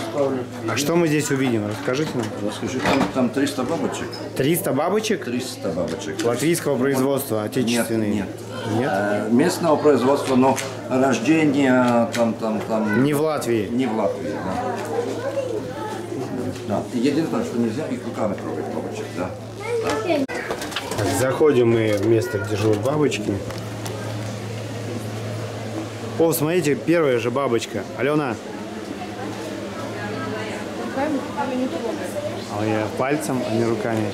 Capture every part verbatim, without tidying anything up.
оставлю. А что мы здесь увидим? Расскажите нам. Расскажи, там, там триста бабочек. триста бабочек? триста бабочек. Латвийского производства, отечественные? Нет, нет. Нет? Э, местного производства, но рождение там, там, там... Не в Латвии? Не в Латвии, да. Да. Единственное, что нельзя их руками трогать бабочек, да. Так, заходим мы в место, где живут бабочки. О, смотрите, первая же бабочка. Алена. А я пальцем, а не руками.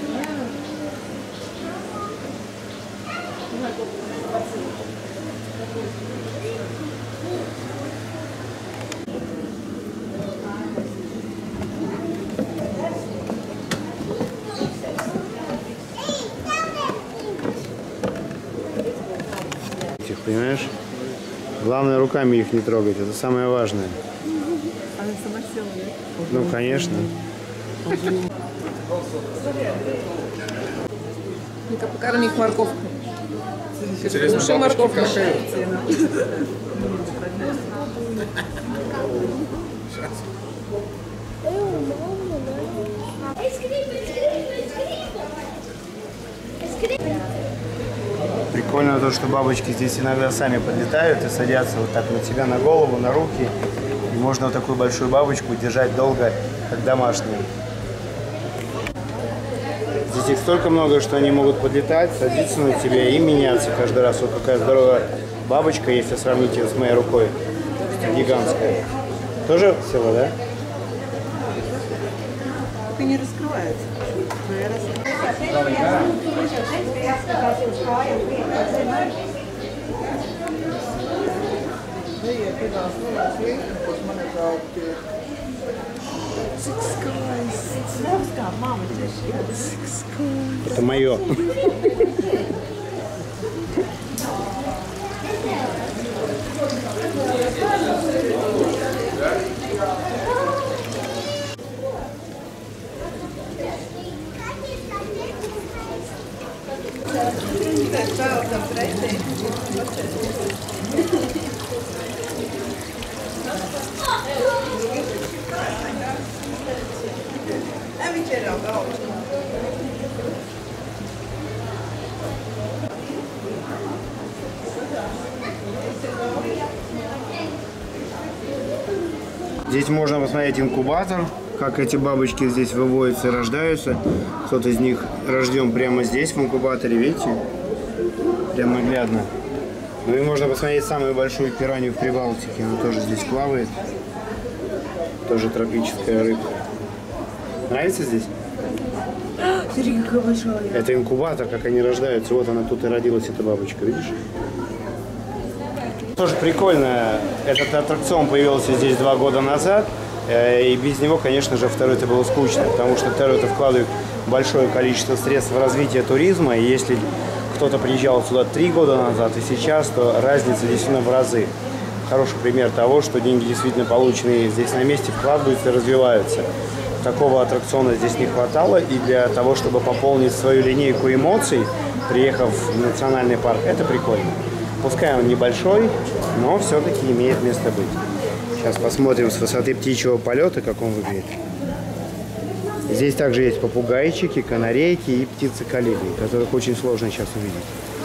Понимаешь? Главное, руками их не трогать, это самое важное. Она сама села, да? Ну, конечно. Ну-ка, покорми их морковкой. Интересно, Души морковку. Прикольно то, что бабочки здесь иногда сами подлетают и садятся вот так на тебя, на голову, на руки. И можно вот такую большую бабочку держать долго, как домашнюю. Здесь их столько много, что они могут подлетать, садиться на тебя и меняться каждый раз. Вот какая здоровая бабочка, если сравнить ее с моей рукой. Гигантская. Тоже села, да? Ты не раскрывается. Это мое. Здесь можно посмотреть инкубатор, как эти бабочки здесь выводятся и рождаются. Кто-то из них рожден прямо здесь, в инкубаторе, видите? Прям наглядно. Ну и можно посмотреть самую большую пиранью в Прибалтике. Она тоже здесь плавает. Тоже тропическая рыба. Нравится здесь? Смотри, какая большая. Это инкубатор, как они рождаются. Вот она тут и родилась, эта бабочка, видишь? Тоже прикольно. Этот аттракцион появился здесь два года назад. И без него, конечно же, второй это было скучно. Потому что второй это вкладывает большое количество средств в развитие туризма. И если кто-то приезжал сюда три года назад и сейчас, то разница действительно в разы. Хороший пример того, что деньги, действительно полученные здесь на месте, вкладываются и развиваются. Такого аттракциона здесь не хватало. И для того, чтобы пополнить свою линейку эмоций, приехав в национальный парк, это прикольно. Пускай он небольшой, но все-таки имеет место быть. Сейчас посмотрим с высоты птичьего полета, как он выглядит. Здесь также есть попугайчики, канарейки и птицы колибри, которых очень сложно сейчас увидеть.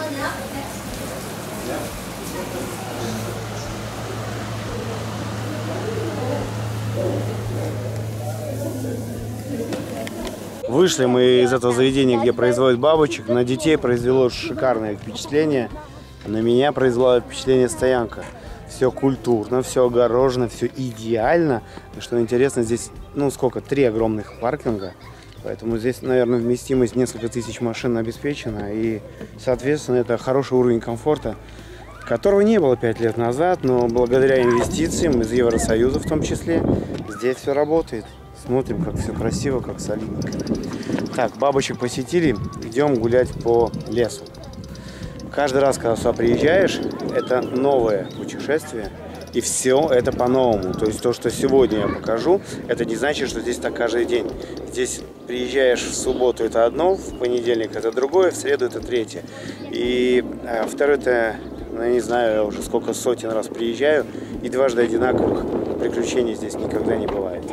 Вышли мы из этого заведения, где производят бабочек. На детей произвело шикарное впечатление. На меня произвела впечатление стоянка. Все культурно, все огорожено, все идеально. И что интересно, здесь, ну сколько, три огромных паркинга. Поэтому здесь, наверное, вместимость несколько тысяч машин обеспечена. И, соответственно, это хороший уровень комфорта, которого не было пять лет назад. Но благодаря инвестициям из Евросоюза в том числе, здесь все работает. Смотрим, как все красиво, как солидно. Так, бабочек посетили, идем гулять по лесу. Каждый раз, когда сюда приезжаешь, это новое путешествие, и все это по-новому. То есть то, что сегодня я покажу, это не значит, что здесь так каждый день. Здесь приезжаешь в субботу, это одно, в понедельник это другое, в среду это третье. И а, второе, это, ну, я не знаю, я уже сколько сотен раз приезжаю, и дважды одинаковых. приключений здесь никогда не бывает.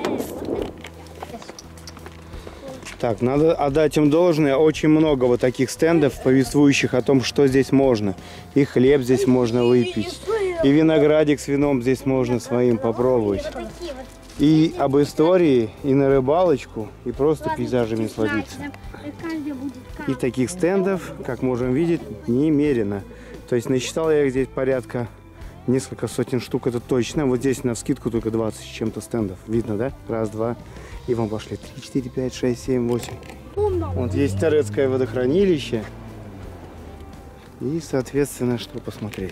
Так, надо отдать им должное. Очень много вот таких стендов, повествующих о том, что здесь можно. И хлеб здесь можно выпить, и виноградик с вином здесь можно своим попробовать. И об истории, и на рыбалочку, и просто пейзажами насладиться. И таких стендов, как можем видеть, немерено. То есть насчитал я их здесь порядка несколько сотен штук, это точно. Вот здесь на вскидку только двадцать с чем-то стендов. Видно, да? Раз, два. И вам пошли три, четыре, пять, шесть, семь, восемь. Вот есть Терецкое водохранилище. И, соответственно, что посмотреть.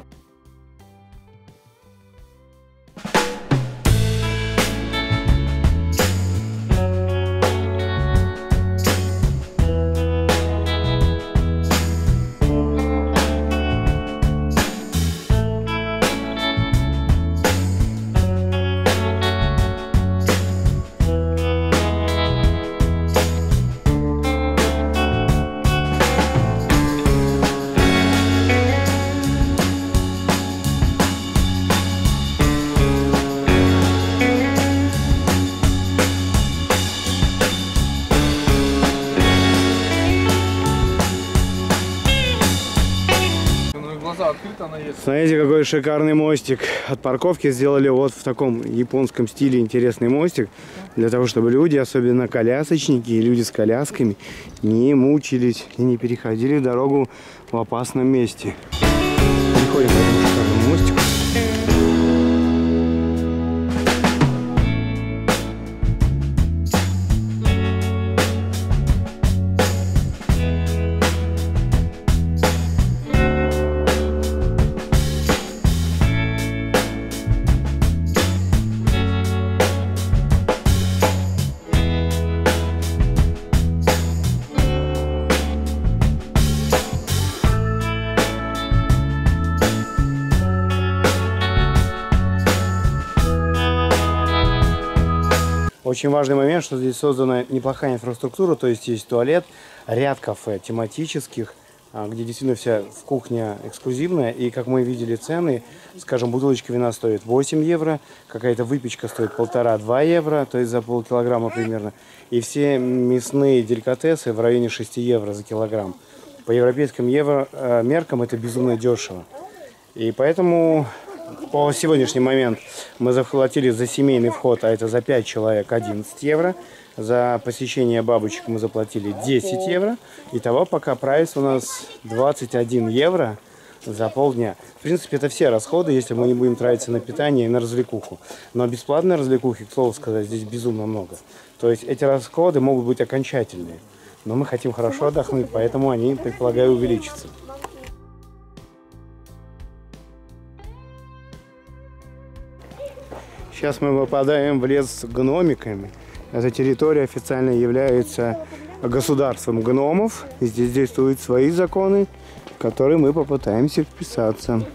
Смотрите, какой шикарный мостик. От парковки сделали вот в таком японском стиле интересный мостик. Для того, чтобы люди, особенно колясочники и люди с колясками, не мучились и не переходили дорогу в опасном месте. Приходим к этому шикарному мостику. Очень важный момент, что здесь создана неплохая инфраструктура, то есть есть туалет, ряд кафе тематических, где действительно вся кухня эксклюзивная. И как мы видели цены, скажем, бутылочка вина стоит восемь евро, какая-то выпечка стоит полтора-два евро, то есть за полкилограмма примерно. И все мясные деликатесы в районе шести евро за килограмм. По европейским евро, э, меркам это безумно дешево. И поэтому... По сегодняшний момент мы заплатили за семейный вход, а это за пять человек, одиннадцать евро. За посещение бабочек мы заплатили десять евро. Итого пока прайс у нас двадцать один евро за полдня. В принципе, это все расходы, если мы не будем тратиться на питание и на развлекуху. Но бесплатной развлекухи, к слову сказать, здесь безумно много. То есть эти расходы могут быть окончательные. Но мы хотим хорошо отдохнуть, поэтому они, предполагаю, увеличатся. Сейчас мы попадаем в лес с гномиками. Эта территория официально является государством гномов. И здесь действуют свои законы, в которые мы попытаемся вписаться.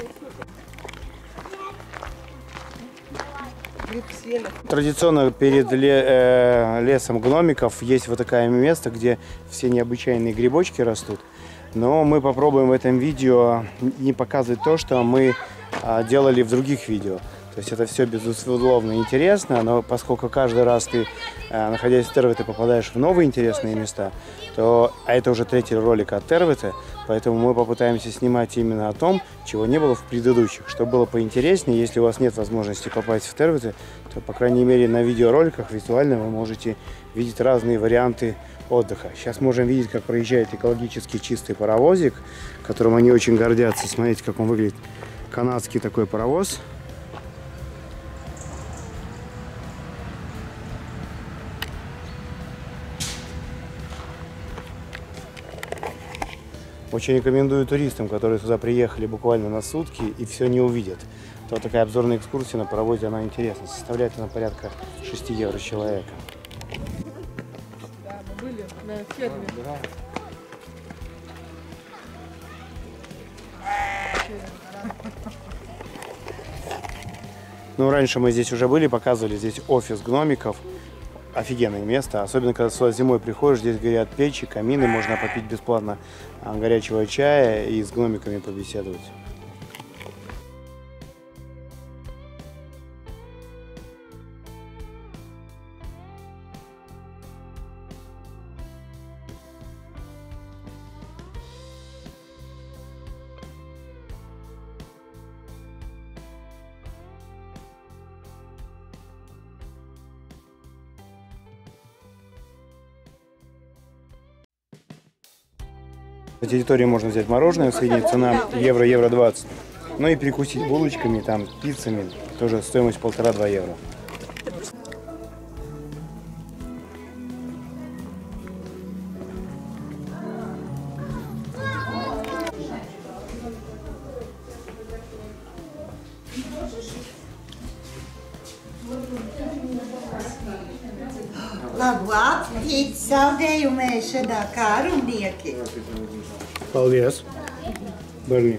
Традиционно перед лесом гномиков есть вот такое место, где все необычайные грибочки растут. Но мы попробуем в этом видео не показывать то, что мы делали в других видео. То есть это все, безусловно, интересно, но поскольку каждый раз ты, находясь в Тервете, попадаешь в новые интересные места, то, а это уже третий ролик от Тервете, поэтому мы попытаемся снимать именно о том, чего не было в предыдущих, чтобы было поинтереснее. Если у вас нет возможности попасть в Тервете, то, по крайней мере, на видеороликах визуально вы можете видеть разные варианты отдыха. Сейчас можем видеть, как проезжает экологически чистый паровозик, которым они очень гордятся. Смотрите, как он выглядит. Канадский такой паровоз. Очень рекомендую туристам, которые сюда приехали буквально на сутки и все не увидят. То вот такая обзорная экскурсия на паровозе, она интересна. Составляет она порядка шести евро с человека. Да, мы были на ферме. Ну, раньше мы здесь уже были, показывали здесь офис гномиков. Офигенное место, особенно когда сюда зимой приходишь, здесь горят печи, камины, можно попить бесплатно горячего чая и с гномиками побеседовать. На территории можно взять мороженое, средняя цена евро-евро двадцать. Ну и перекусить булочками, там, пиццами, тоже стоимость полтора-два евро. Labvāt, īt saldējumu ēšanā, kā rumnieki. Paldies. Барни.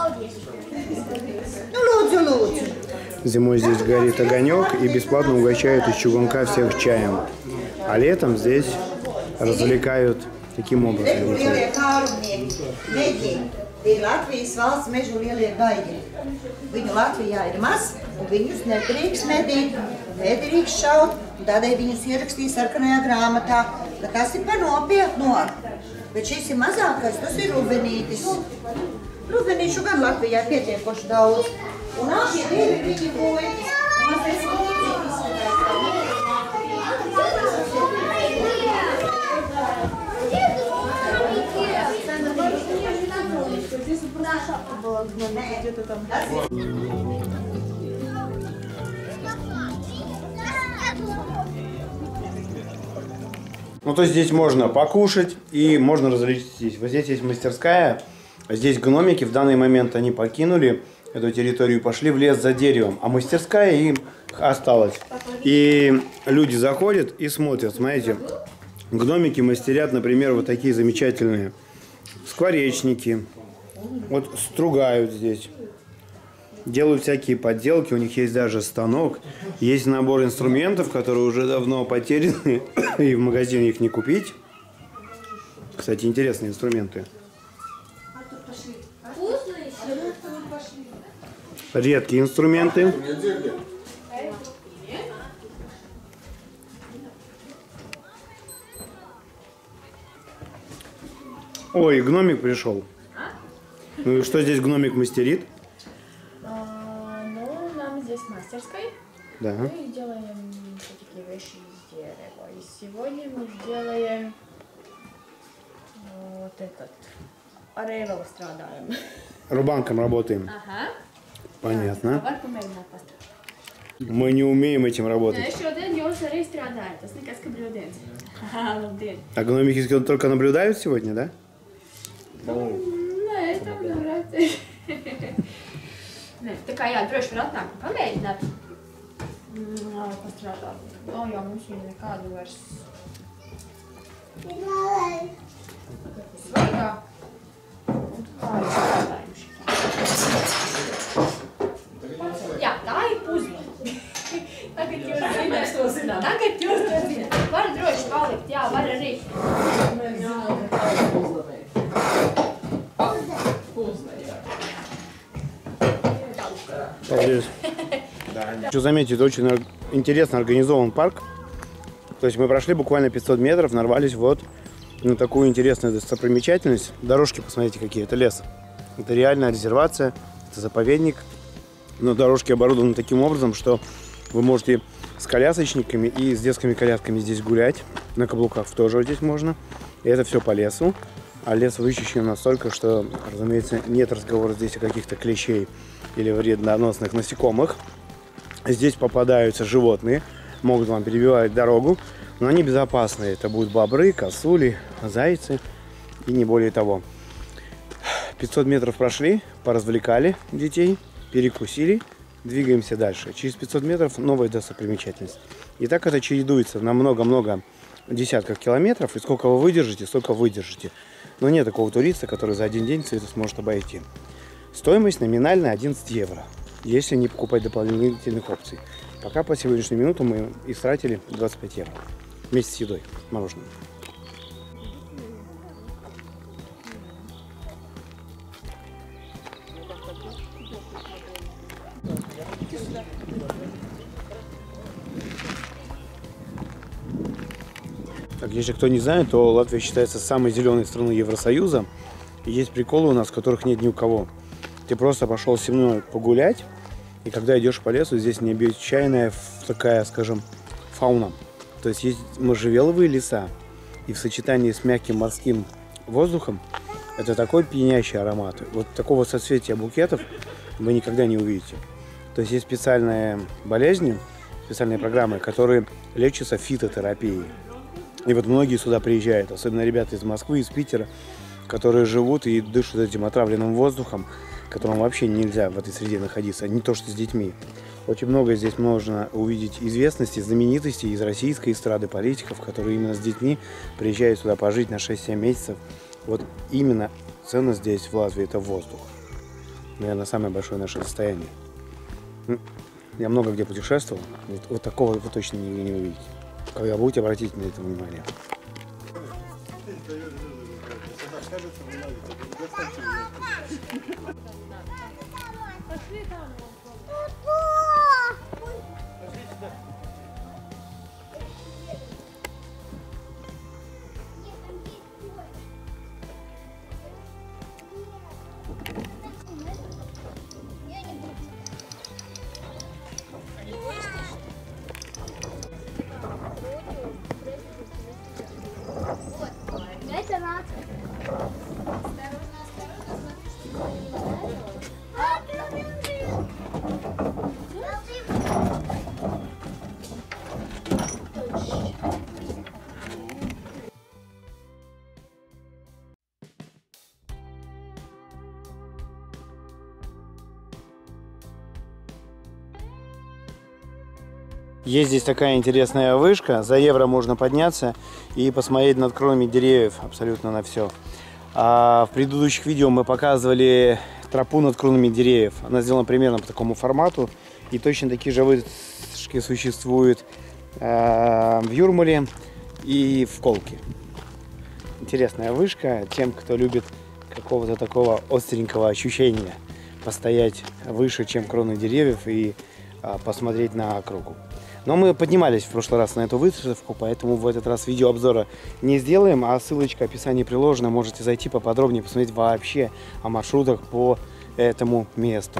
Nu, lūdzu, lūdzu. Зимой здесь горит огонек и бесплатно угощают из чугунка всех чаем. А летом здесь развлекают таким образом. Lielie kārumnieki, meģi, ir Latvijas valsts mežu lielie gaļi. Viņu Latvijā ir maz, un viņus nedrīkst medīt, nedrīkst šaut, un tādēļ viņus ierakstīja sarkanajā grāmatā, ka tas ir par nopietno. Bet šis ir mazākais, tas ir rubenītis. Rubenīšu gan Latvijā pietiekoši daudz. Un šie divi viņi puikas, mazliet skūcīgi Ну, то есть здесь можно покушать и можно развлечься. Вот здесь есть мастерская. Здесь гномики в данный момент они покинули эту территорию и пошли в лес за деревом. А мастерская им осталась. И люди заходят и смотрят. Смотрите, гномики мастерят, например, вот такие замечательные скворечники. Вот стругают здесь. Делают всякие подделки, у них есть даже станок. Есть набор инструментов, которые уже давно потеряны, и в магазине их не купить. Кстати, интересные инструменты. Редкие инструменты. Ой, гномик пришел. Ну и что здесь гномик мастерит? А, ну, нам здесь мастерской. Да. Мы делаем такие вещи из дерева. И сегодня мы сделаем вот этот. Орелов страдаем. Рубанком работаем. Ага. Понятно. Варку mēģināt pastrādāt. Мы не умеем этим работать. Nē, šodien jūs arī strādājat. Tas nekas, ka brīvdienas. Haha, labdien. А гномики только наблюдают сегодня, да? Nē, tā nevarētu teikt. Nē, tā kā jā, droši var atnākt un pamēģināt. Mm, pastrādāt. O, jau mums viņa nekādu vairs. Svaigā. Un tā ir strādājuši. Jā, tā ir puzle. Tagad jūs zināt. Mēs to zinām. Tagad jūs to zināt. Var droši palikt, jā, var arī. Mēs zinām, ka tā ir puzle. Puzle, jā. Здесь. Хочу заметить, это очень интересно организован парк. То есть мы прошли буквально пятьсот метров, нарвались вот на такую интересную достопримечательность. Дорожки, посмотрите, какие. Это лес. Это реальная резервация, это заповедник. Но дорожки оборудованы таким образом, что вы можете с колясочниками и с детскими колясками здесь гулять. На каблуках тоже здесь можно. И это все по лесу. А лес вычищен настолько, что, разумеется, нет разговора здесь о каких-то клещей или вредоносных насекомых. Здесь попадаются животные, могут вам перебивать дорогу, но они безопасные. Это будут бобры, косули, зайцы и не более того. пятьсот метров прошли, поразвлекали детей, перекусили, двигаемся дальше. Через пятьсот метров новая достопримечательность. И так это чередуется на много-много десятков километров. И сколько вы выдержите, столько выдержите. Но нет такого туриста, который за один день все это сможет обойти. Стоимость номинальная одиннадцать евро, если не покупать дополнительных опций. Пока по сегодняшнюю минуту мы истратили двадцать пять евро. Вместе с едой, мороженым. Так, если кто не знает, то Латвия считается самой зеленой страной Евросоюза. И есть приколы у нас, которых нет ни у кого. Ты просто пошел со мной погулять, и когда идешь по лесу, здесь необычайная такая, скажем, фауна. То есть есть можжевеловые леса, и в сочетании с мягким морским воздухом Это такой пьянящий аромат. Вот такого соцветия букетов вы никогда не увидите. То есть есть специальные болезни, специальные программы, которые лечатся фитотерапией. И вот многие сюда приезжают, особенно ребята из Москвы, из Питера, которые живут и дышат этим отравленным воздухом, которым вообще нельзя в этой среде находиться, не то что с детьми. Очень много здесь можно увидеть известностей, знаменитостей из российской эстрады, политиков, которые именно с детьми приезжают сюда пожить на шесть-семь месяцев. Вот именно ценность здесь в Латвии – это воздух. Наверное, самое большое наше состояние. Я много где путешествовал, вот, вот такого вы точно нигде не увидите. Когда будете, обратите на это внимание. Есть здесь такая интересная вышка, за евро можно подняться и посмотреть над кронами деревьев абсолютно на все. А в предыдущих видео мы показывали тропу над кронами деревьев. Она сделана примерно по такому формату. И точно такие же вышки существуют э, в Юрмале и в Колке. Интересная вышка тем, кто любит какого-то такого остренького ощущения. Постоять выше, чем кроны деревьев и э, посмотреть на округу. Но мы поднимались в прошлый раз на эту выставку, поэтому в этот раз видеообзора не сделаем, а ссылочка в описании приложена, можете зайти поподробнее, посмотреть вообще о маршрутах по этому месту.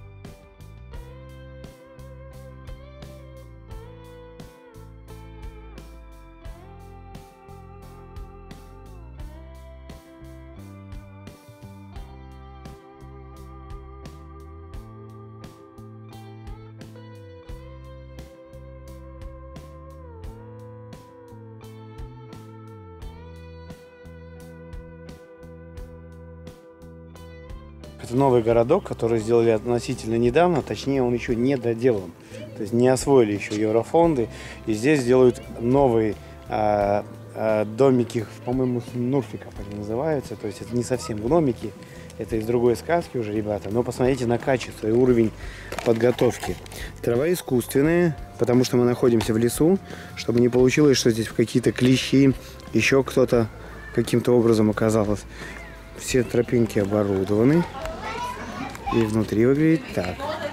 Это новый городок, который сделали относительно недавно, точнее он еще не доделан. То есть не освоили еще еврофонды. И здесь делают новые а, а, домики, по-моему, снурфиков они называются. То есть это не совсем гномики, это из другой сказки уже, ребята. Но посмотрите на качество и уровень подготовки. Трава искусственная, потому что мы находимся в лесу, чтобы не получилось, что здесь какие-то клещи, еще кто-то каким-то образом оказалось. Все тропинки оборудованы. И внутри выглядит так.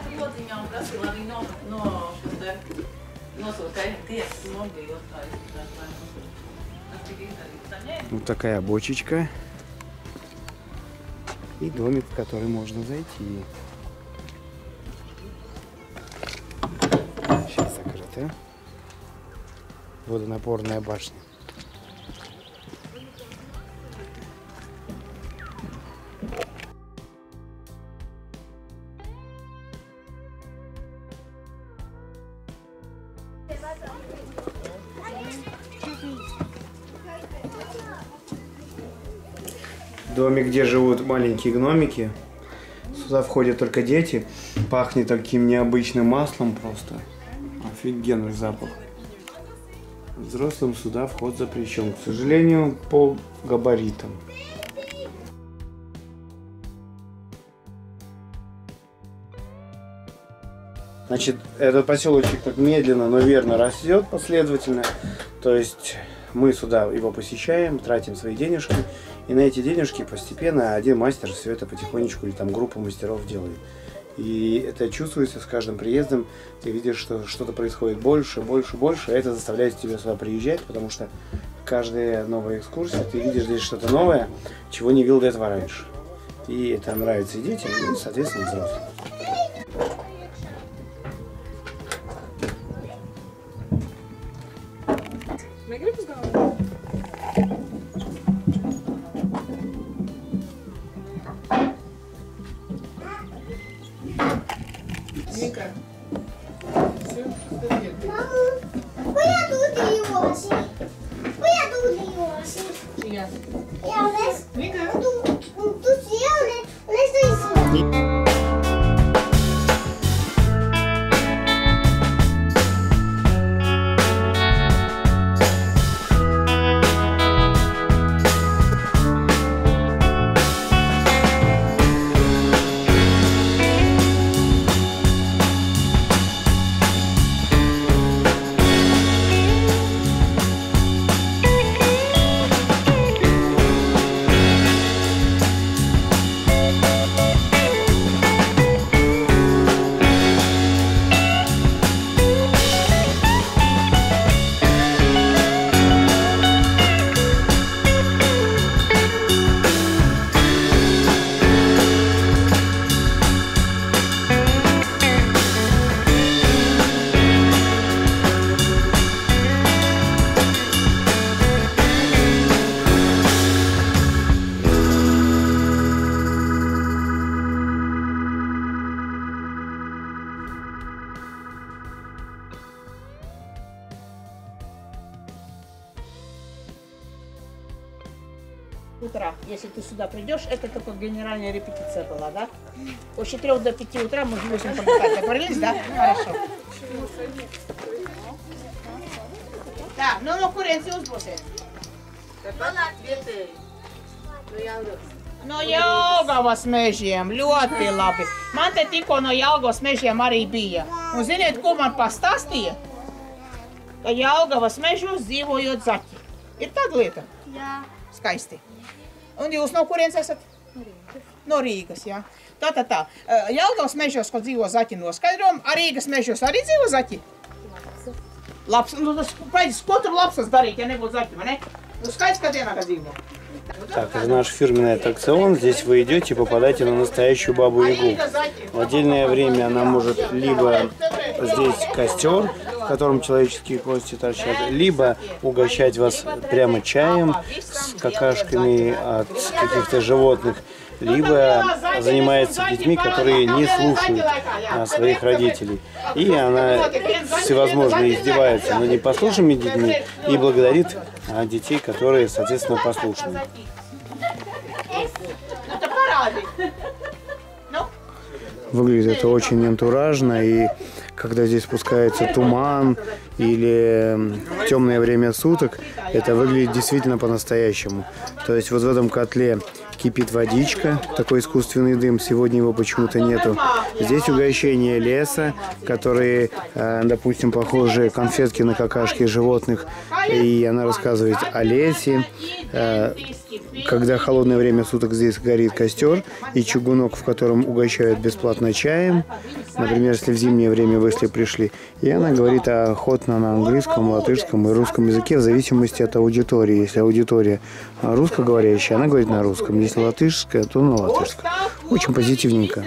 Вот такая бочечка. И домик, в который можно зайти. Сейчас закрыто. Водонапорная башня. Домик, где живут маленькие гномики. Сюда входят только дети. Пахнет таким необычным маслом просто. Офигенный запах. Взрослым сюда вход запрещен. К сожалению, по габаритам. Значит, этот поселочек так медленно, но верно растет последовательно. То есть мы сюда его посещаем, тратим свои денежки. И на эти денежки постепенно один мастер все это потихонечку или там группа мастеров делает. И это чувствуется с каждым приездом. Ты видишь, что что-то происходит больше, больше, больше. И это заставляет тебя сюда приезжать, потому что каждая новая экскурсия, ты видишь здесь что-то новое, чего не видел до этого раньше. И это нравится и детям, и, соответственно, взрослым. Jā, un es, tu, tu, tu sievni, un es tu izsvēru. Утра. Если ты сюда придешь, это только генеральная репетиция была, да? От четырёх до пяти утра мы в восемь погнали. Договорились, да? Хорошо. Tā, nu no kurienes jūs būsiet? Tepat vietēji. No Jelgavas. No Jelgavas mežiem, ļoti labi. Man te tikko no Jelgavas mežiem arī bija. Un ziniet, ko man pastāstīja? Ka Jelgavas mežos dzīvojot zaķi. Ir tāda lieta? Jā. Skaisti. Un jūs no kurienes esat? No Rīgas. No Rīgas, jā. Tā, tā, tā. Jelgavas mežos, ko dzīvo zaķi, noskaidrojam, a Rīgas mežos arī dzīvo zaķi? Lapsa. Lapsa. Nu, tas, paidis, ko tur lapsas darīt, ja nebūtu zaķi, vai ne? Ну, скажи, когда я dzīvo. Так, это наш фирменный аттракцион. Здесь вы идете и попадаете на настоящую бабу-ягу. В отдельное время она может либо здесь костер, в котором человеческие кости торчат, либо угощать вас прямо чаем с какашками от каких-то животных, либо занимается детьми, которые не слушают а, своих родителей. И она всевозможно издевается над непослушными детьми и благодарит а, детей, которые, соответственно, послушны. Выглядит это очень антуражно, и когда здесь спускается туман или темное время суток, это выглядит действительно по-настоящему. То есть вот в этом котле кипит водичка, такой искусственный дым, сегодня его почему-то нету. Здесь угощение леса, которые, допустим, похожие конфетки на какашки животных, и она рассказывает о лесе. Когда холодное время суток здесь горит костер и чугунок, в котором угощают бесплатно чаем, например, если в зимнее время вы если пришли, и она говорит охотно на английском, латышском и русском языке в зависимости от аудитории. Если аудитория русскоговорящая, она говорит на русском, если латышская, то на латышском. Очень позитивненько.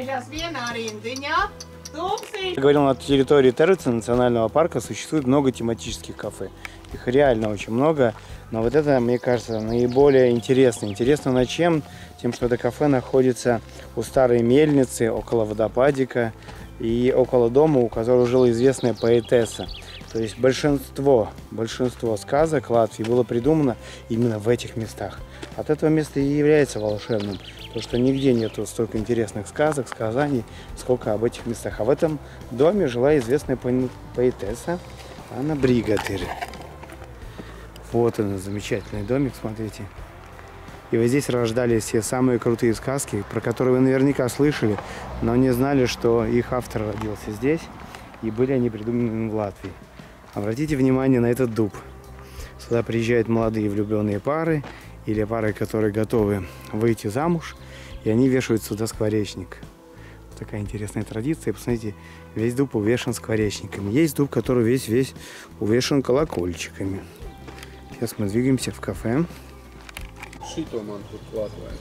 Я говорил, на территории Террица национального парка существует много тематических кафе. Их реально очень много, но вот это, мне кажется, наиболее интересно. Интересно на чем? Тем, что это кафе находится у старой мельницы, около водопадика и около дома, у которого жила известная поэтесса. То есть большинство, большинство сказок Латвии было придумано именно в этих местах. От этого места и является волшебным, потому что нигде нету столько интересных сказок, сказаний, сколько об этих местах. А в этом доме жила известная поэтесса Анна Бригатырь. Вот он, замечательный домик, смотрите. И вот здесь рождались все самые крутые сказки, про которые вы наверняка слышали, но не знали, что их автор родился здесь, и были они придуманы в Латвии. Обратите внимание на этот дуб. Сюда приезжают молодые влюбленные пары, или пары, которые готовы выйти замуж, и они вешают сюда скворечник. Вот такая интересная традиция. Посмотрите, весь дуб увешан скворечниками. Есть дуб, который весь-весь увешан колокольчиками. Сейчас мы двигаемся в кафе. Šito man tur klāt vajag.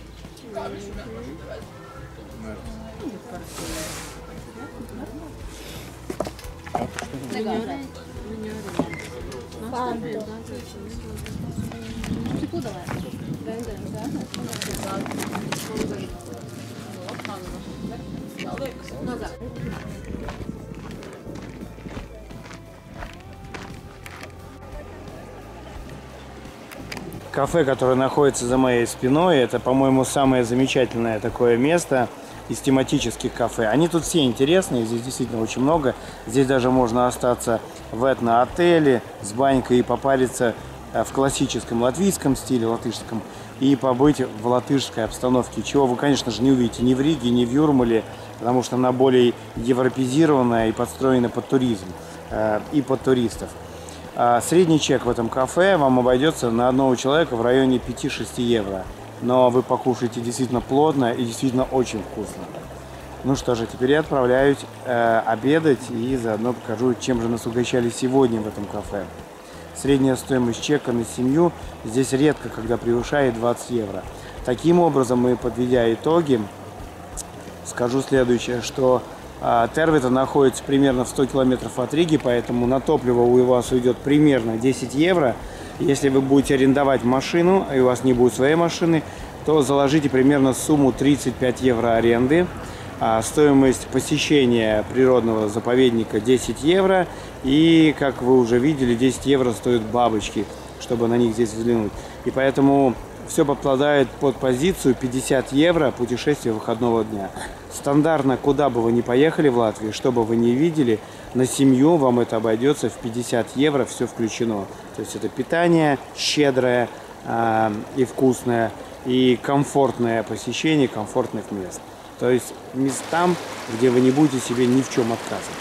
Кафе, которое находится за моей спиной, это, по-моему, самое замечательное такое место из тематических кафе. Они тут все интересные, здесь действительно очень много. Здесь даже можно остаться в этно-отеле с банькой и попариться в классическом латвийском стиле, латышском, и побыть в латышской обстановке, чего вы, конечно же, не увидите ни в Риге, ни в Юрмале, потому что она более европеизированная и подстроена под туризм э, и под туристов. А средний чек в этом кафе вам обойдется на одного человека в районе пяти-шести евро. Но вы покушаете действительно плотно и действительно очень вкусно. Ну что же, теперь я отправляюсь э, обедать и заодно покажу, чем же нас угощали сегодня в этом кафе. Средняя стоимость чека на семью здесь редко, когда превышает двадцать евро. Таким образом, мы, подведя итоги, скажу следующее, что э, Тервита находится примерно в ста километрах от Риги, поэтому на топливо у вас уйдет примерно десять евро. Если вы будете арендовать машину, и у вас не будет своей машины, то заложите примерно сумму тридцать пять евро аренды. А стоимость посещения природного заповедника десять евро. И, как вы уже видели, десять евро стоят бабочки, чтобы на них здесь взглянуть. И поэтому все подпадает под позицию пятьдесят евро путешествие выходного дня. Стандартно, куда бы вы ни поехали в Латвии, что бы вы ни видели, на семью вам это обойдется в пятьдесят евро, все включено. То есть это питание щедрое э, и вкусное, и комфортное посещение комфортных мест. То есть местам, где вы не будете себе ни в чем отказывать.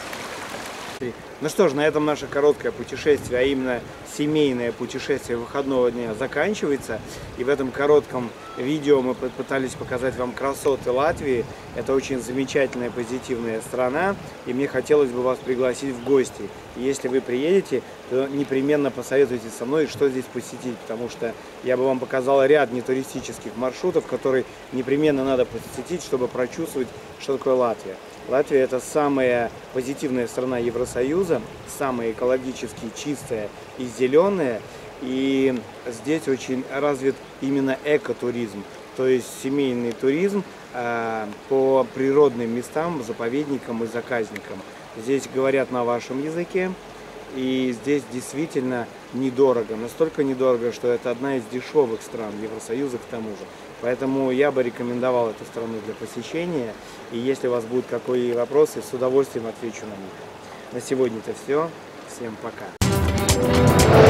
Ну что ж, на этом наше короткое путешествие, а именно семейное путешествие выходного дня заканчивается. И в этом коротком видео мы попытались показать вам красоты Латвии. Это очень замечательная, позитивная страна. И мне хотелось бы вас пригласить в гости. И если вы приедете, то непременно посоветуйте со мной, что здесь посетить. Потому что я бы вам показал ряд нетуристических маршрутов, которые непременно надо посетить, чтобы прочувствовать, что такое Латвия. Латвия – это самая позитивная страна Евросоюза, самая экологически чистая и зеленая. И здесь очень развит именно экотуризм, то есть семейный туризм э, по природным местам, заповедникам и заказникам. Здесь говорят на вашем языке, и здесь действительно недорого. Настолько недорого, что это одна из дешевых стран Евросоюза к тому же. Поэтому я бы рекомендовал эту страну для посещения. И если у вас будут какие-то вопросы, с удовольствием отвечу на них. На сегодня это все. Всем пока.